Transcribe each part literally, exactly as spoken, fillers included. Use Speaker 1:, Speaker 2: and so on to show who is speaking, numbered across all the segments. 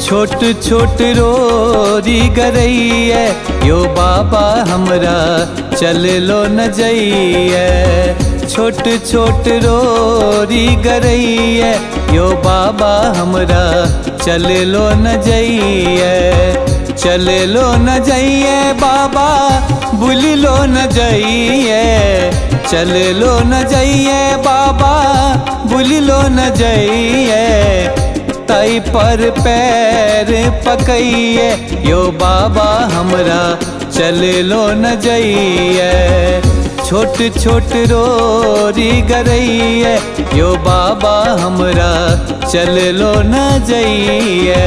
Speaker 1: छोट छोट रोरी गरैया यो बाबा हमरा चल लो न जइया। छोट छोट रोरी गरैया यो बाबा हमरा चल लो न जइया। चल लो न जइया बाबा भूल लो न जइया। चल लो न जइया बाबा भूल लो न जइया। तई पर पैर पकइए यो बाबा हमरा चल लो न जइए। छोट छोट रोरी गरैया यो बाबा हमरा चल लो न जइए।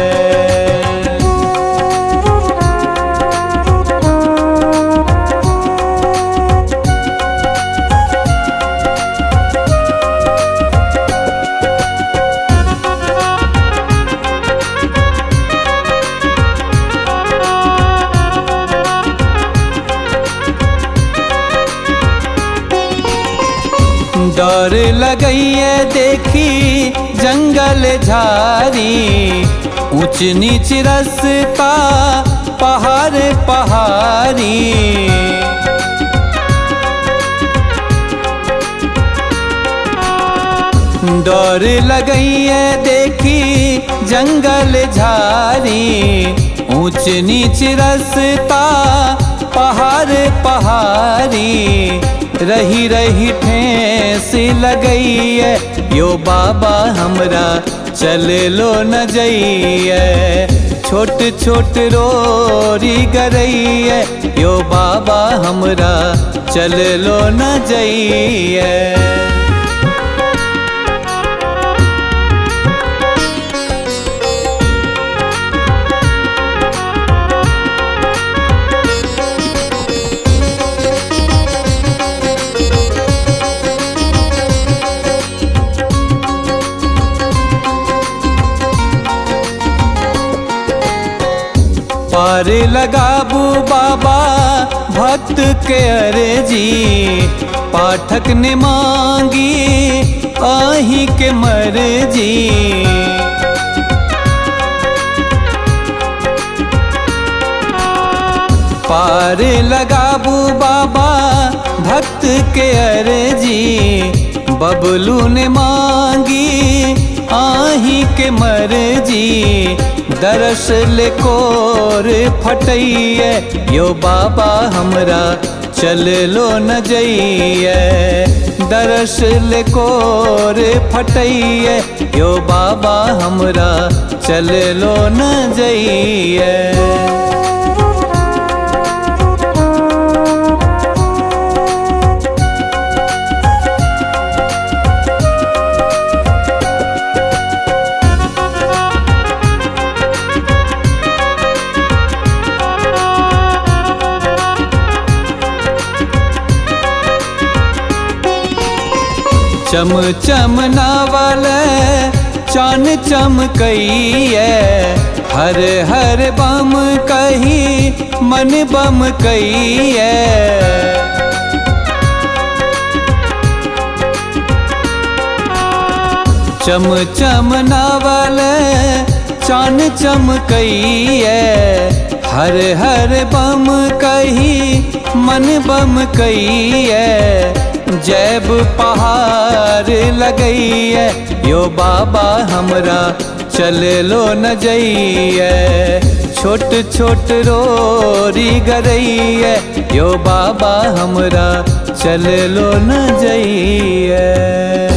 Speaker 1: डर लगइए देखी जंगल झारी। ऊंच नीच रास्ता पहाड़ पहाड़ी। डर लगइए देखी जंगल झारी। ऊंच नीच रास्ता पहाड़ पहाड़ी। रही रही ठेस लगइए यो बाबा हमरा चल लो न जइए। छोट छोट रोरी गरैया यो बाबा हमरा चल लो न जइए। पार लगाबू बाबा भक्त के अर्जी। पाठक ने मांगी आही के मर्जी। पार लगाबू बाबा भक्त के अर्जी। बबलू ने मांगी आही के मर्जी। दरस ले कोर फटइए यो बाबा हमरा चल लो न जइए। दरस ले कोर फटइए यो बाबा हमरा चल लो न जइए। चम चम नावल चान चमकइए। हर हर बम कही मन बम कइए। चम चम नावल चान चमकइए। हर हर बम कही मन बम कइए। जैब पहाड़ लगइए यो बाबा हमरा चल लो न जइए। छोट छोट रोरी गरैया यो बाबा हमरा चल लो न जइए।